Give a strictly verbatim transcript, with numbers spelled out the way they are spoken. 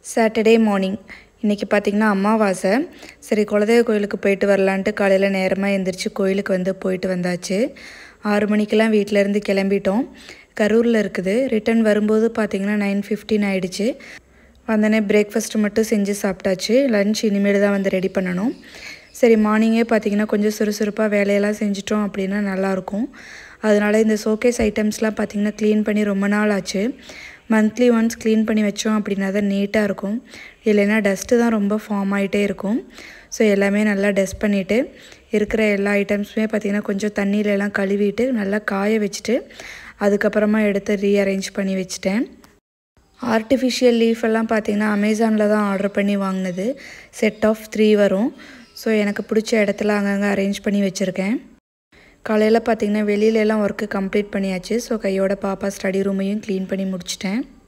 Saturday morning இன்றைக்கி பார்த்திங்கன்னா அமாவாசை. சரி, குலதெய்வ கோயிலுக்கு போயிட்டு வரலான்ட்டு காலையில் நேரமாக எழுந்திரிச்சு கோயிலுக்கு வந்து போயிட்டு வந்தாச்சு. ஆறு மணிக்கெல்லாம் வீட்டிலேருந்து கிளம்பிட்டோம். கரூரில் இருக்குது. ரிட்டன் வரும்போது பார்த்திங்கன்னா நைன் ஃபிஃப்டின் ஆகிடுச்சு. வந்தோடனே பிரேக்ஃபாஸ்ட்டு மட்டும் செஞ்சு சாப்பிட்டாச்சு. லன்ச் இனிமேல் தான் வந்து ரெடி பண்ணணும். சரி, மார்னிங்கே பார்த்திங்கன்னா கொஞ்சம் சுறுசுறுப்பாக வேலையெல்லாம் செஞ்சிட்டோம் அப்படின்னா நல்லாயிருக்கும். அதனால் இந்த ஷோகேஸ் ஐட்டம்ஸ்லாம் பார்த்திங்கன்னா க்ளீன் பண்ணி ரொம்ப நாள் ஆச்சு. மந்த்லி ஒன்ஸ் க்ளீன் பண்ணி வச்சோம் அப்படின்னா தான் நீட்டாக இருக்கும். இல்லைன்னா டஸ்ட்டு தான் ரொம்ப ஃபார்ம் ஆகிட்டே இருக்கும். ஸோ எல்லாமே நல்லா டஸ்ட் பண்ணிவிட்டு இருக்கிற எல்லா ஐட்டம்ஸுமே பார்த்திங்கன்னா கொஞ்சம் தண்ணியிலலாம் கழுவிட்டு நல்லா காய வச்சுட்டு அதுக்கப்புறமா எடுத்து ரீஅரேஞ்ச் பண்ணி வச்சுட்டேன். ஆர்டிஃபிஷியல் லீஃப் எல்லாம் பார்த்திங்கன்னா அமேசானில் தான் ஆர்டர் பண்ணி வாங்கினது. செட் ஆஃப் த்ரீ வரும். ஸோ எனக்கு பிடிச்ச இடத்துல அங்கங்கே அரேஞ்ச் பண்ணி வச்சுருக்கேன். காலையில் பார்த்திங்கன்னா வெளியிலலாம் ஒர்க்கு கம்ப்ளீட் பண்ணியாச்சு. ஸோ கையோட பாப்பா ஸ்டடி ரூமையும் க்ளீன் பண்ணி முடிச்சிட்டேன்.